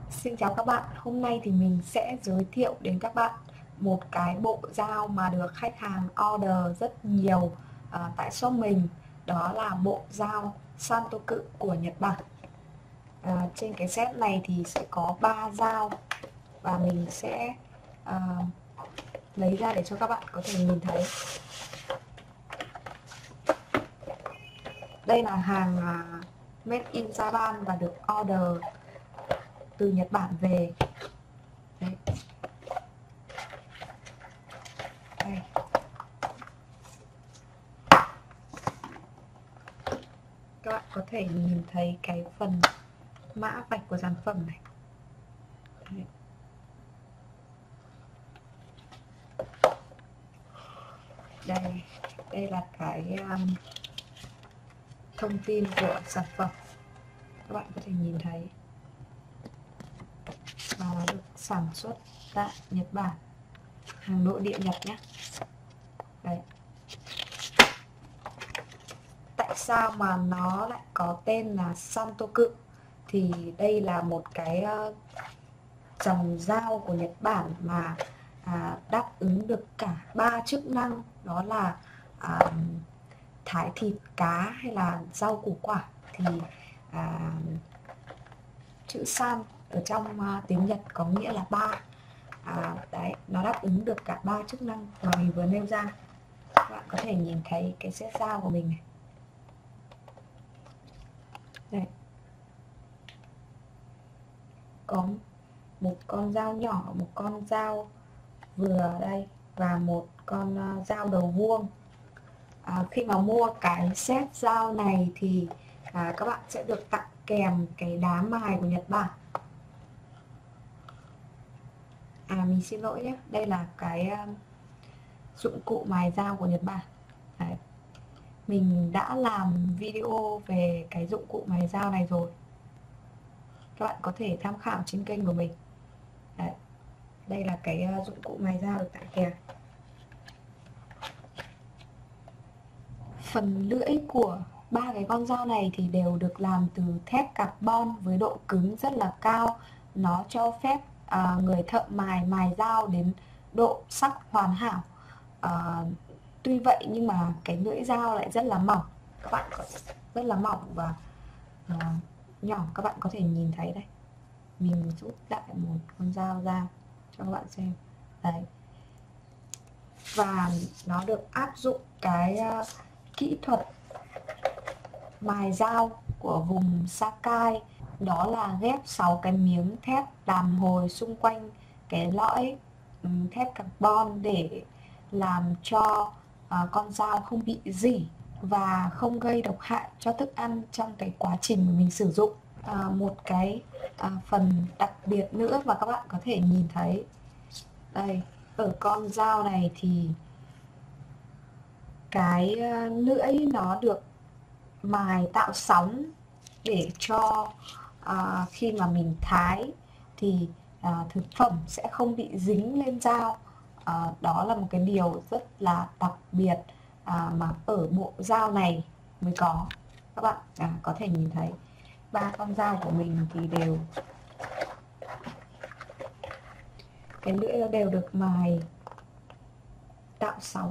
Xin chào các bạn, hôm nay thì mình sẽ giới thiệu đến các bạn một cái bộ dao mà được khách hàng order rất nhiều tại shop mình. Đó là bộ dao Santoku của Nhật Bản. Trên cái set này thì sẽ có 3 dao và mình sẽ à, lấy ra để cho các bạn có thể nhìn thấy. Đây là hàng made in Japan và được order từ Nhật Bản về. Đấy. Đây. Các bạn có thể nhìn thấy cái phần mã vạch của sản phẩm này. Đấy. Đây là cái thông tin của sản phẩm, các bạn có thể nhìn thấy, và nó được sản xuất tại Nhật Bản, hàng nội địa Nhật nhé. Đấy. Tại sao mà nó lại có tên là Santoku? Thì đây là một cái dòng dao của Nhật Bản mà đáp ứng được cả 3 chức năng, đó là thái thịt cá hay là rau củ quả. Thì chữ san ở trong tiếng Nhật có nghĩa là 3. Đấy, nó đáp ứng được cả 3 chức năng mà mình vừa nêu ra. Các bạn có thể nhìn thấy cái set dao của mình này. Đây. Có một con dao nhỏ, một con dao vừa đây và một con dao đầu vuông. Khi mà mua cái set dao này thì các bạn sẽ được tặng kèm cái đá mài của Nhật Bản. Mình xin lỗi nhé, đây là cái dụng cụ mài dao của Nhật Bản. Đấy. Mình đã làm video về cái dụng cụ mài dao này rồi, các bạn có thể tham khảo trên kênh của mình. Đấy. Đây là cái dụng cụ mài dao được tặng kèm. Phần lưỡi của 3 cái con dao này thì đều được làm từ thép carbon với độ cứng rất là cao. Nó cho phép người thợ mài dao đến độ sắc hoàn hảo. Tuy vậy nhưng mà cái lưỡi dao lại rất là mỏng, các bạn có rất là mỏng và nhỏ. Các bạn có thể nhìn thấy đây, mình rút lại một con dao ra cho các bạn xem. Đấy. Và nó được áp dụng cái kỹ thuật mài dao của vùng Sakai, đó là ghép 6 cái miếng thép đàn hồi xung quanh cái lõi thép carbon để làm cho con dao không bị rỉ và không gây độc hại cho thức ăn trong cái quá trình mà mình sử dụng. Một cái phần đặc biệt nữa mà các bạn có thể nhìn thấy đây, ở con dao này thì cái lưỡi nó được mài tạo sóng để cho khi mà mình thái thì thực phẩm sẽ không bị dính lên dao. Đó là một cái điều rất là đặc biệt mà ở bộ dao này mới có. Các bạn có thể nhìn thấy 3 con dao của mình thì đều cái lưỡi nó đều được mài tạo sóng,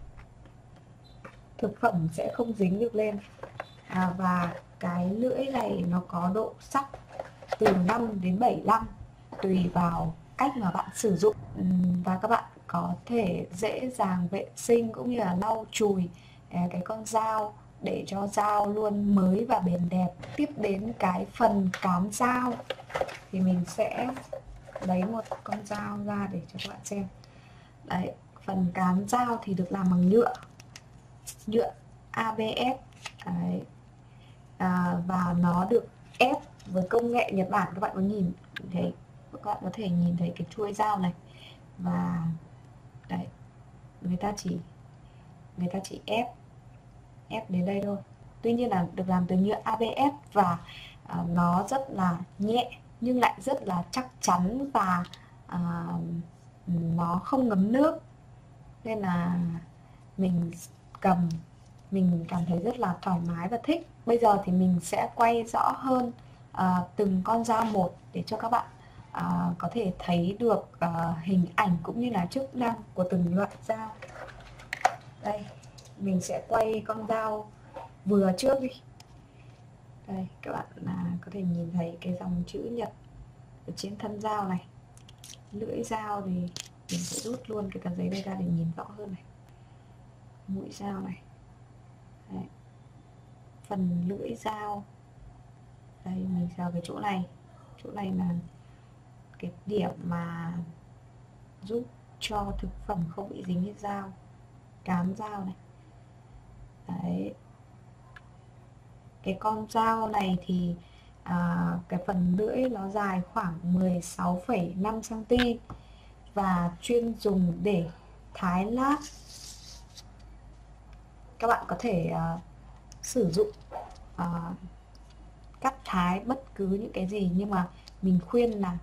thực phẩm sẽ không dính được lên. Và cái lưỡi này nó có độ sắc từ 5 đến 75 tùy vào cách mà bạn sử dụng, và các bạn có thể dễ dàng vệ sinh cũng như là lau chùi cái con dao để cho dao luôn mới và bền đẹp. Tiếp đến cái phần cán dao thì mình sẽ lấy một con dao ra để cho các bạn xem. Đấy, phần cán dao thì được làm bằng nhựa ABS. Đấy. Và nó được ép với công nghệ Nhật Bản. Các bạn có nhìn thấy, các bạn có thể nhìn thấy cái chuôi dao này, và đấy, người ta chỉ ép đến đây thôi. Tuy nhiên là được làm từ nhựa ABS và nó rất là nhẹ nhưng lại rất là chắc chắn, và nó không ngấm nước, nên là mình cầm mình cảm thấy rất là thoải mái và thích. Bây giờ thì mình sẽ quay rõ hơn từng con dao một để cho các bạn có thể thấy được hình ảnh cũng như là chức năng của từng loại dao. Đây, mình sẽ quay con dao vừa trước đi. Đây, các bạn có thể nhìn thấy cái dòng chữ nhật ở trên thân dao này. Lưỡi dao thì mình sẽ rút luôn cái tờ giấy đây ra để nhìn rõ hơn này. Mũi dao này. Đấy. Phần lưỡi dao. Đây, mình vào cái chỗ này. Chỗ này là cái điểm mà giúp cho thực phẩm không bị dính lên dao. Cán dao này. Đấy. Cái con dao này thì cái phần lưỡi nó dài khoảng 16,5 cm và chuyên dùng để thái lát. Các bạn có thể sử dụng cắt thái bất cứ những cái gì, nhưng mà mình khuyên là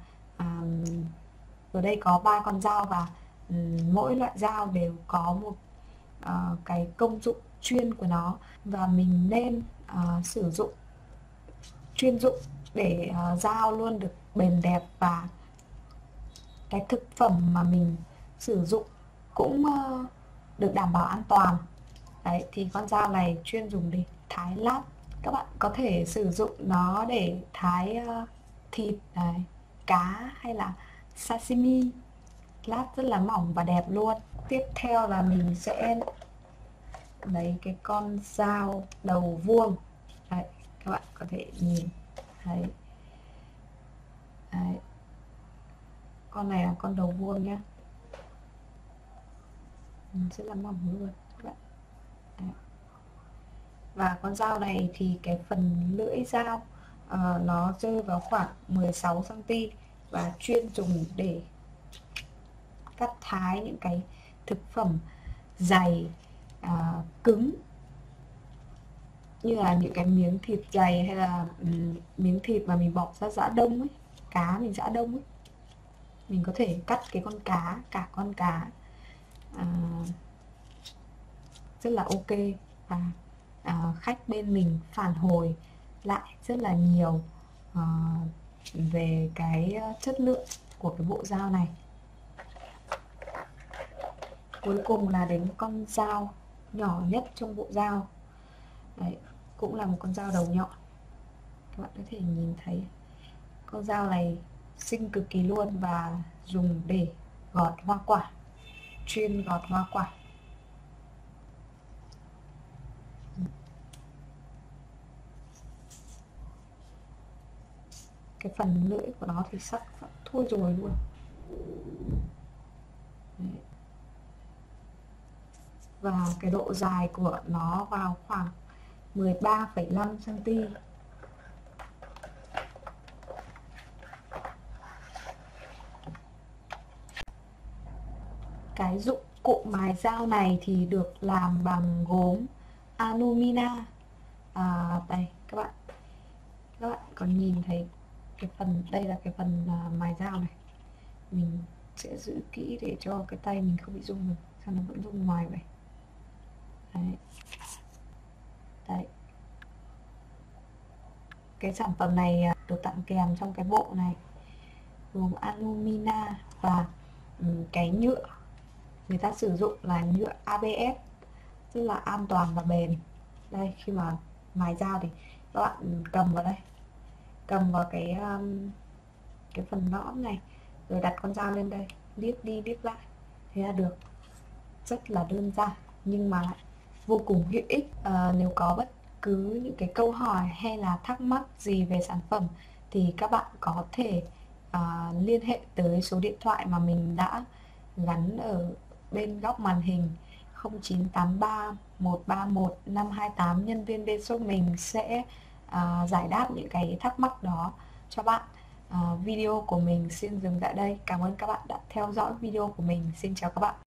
ở đây có 3 con dao và mỗi loại dao đều có một cái công dụng chuyên của nó, và mình nên sử dụng chuyên dụng để dao luôn được bền đẹp và cái thực phẩm mà mình sử dụng cũng được đảm bảo an toàn. Đấy, thì con dao này chuyên dùng để thái lát. Các bạn có thể sử dụng nó để thái thịt này, cá hay là sashimi, lát rất là mỏng và đẹp luôn. Tiếp theo là mình sẽ lấy cái con dao đầu vuông. Đấy, các bạn có thể nhìn thấy. Đấy. Con này là con đầu vuông nhá, rất là mỏng luôn các bạn. Đấy. Và con dao này thì cái phần lưỡi dao nó rơi vào khoảng 16 cm và chuyên dùng để cắt thái những cái thực phẩm dày, cứng, như là những cái miếng thịt dày hay là miếng thịt mà mình bỏ ra giã đông ấy, cá mình giã đông ấy, mình có thể cắt cái con cá, cả con cá rất là ok. Và khách bên mình phản hồi lại rất là nhiều về cái chất lượng của cái bộ dao này. Cuối cùng là đến con dao nhỏ nhất trong bộ dao. Đấy, cũng là một con dao đầu nhọn. Các bạn có thể nhìn thấy con dao này xinh cực kỳ luôn và dùng để gọt hoa quả, chuyên gọt hoa quả. Cái phần lưỡi của nó thì sắc thôi rồi luôn. Đấy. Và cái độ dài của nó vào khoảng 13,5 cm. Cái dụng cụ mài dao này thì được làm bằng gốm alumina. Đây các bạn còn nhìn thấy cái phần, đây là cái phần mài dao này. Mình sẽ giữ kỹ để cho cái tay mình không bị rung được, sao nó vẫn rung ngoài vậy. Đấy. Đấy. Cái sản phẩm này được tặng kèm trong cái bộ này gồm alumina và cái nhựa người ta sử dụng là nhựa ABS, rất là an toàn và bền. Đây, khi mà mài dao thì các bạn cầm vào đây, cầm vào cái phần nõm này, rồi đặt con dao lên đây, liếc đi liếc lại, thế là được. Rất là đơn giản nhưng mà lại vô cùng hữu ích. Nếu có bất cứ những cái câu hỏi hay là thắc mắc gì về sản phẩm thì các bạn có thể liên hệ tới số điện thoại mà mình đã gắn ở bên góc màn hình 0983 131 528. Nhân viên bên shop mình sẽ giải đáp những cái thắc mắc đó cho bạn. Video của mình xin dừng tại đây. Cảm ơn các bạn đã theo dõi video của mình. Xin chào các bạn.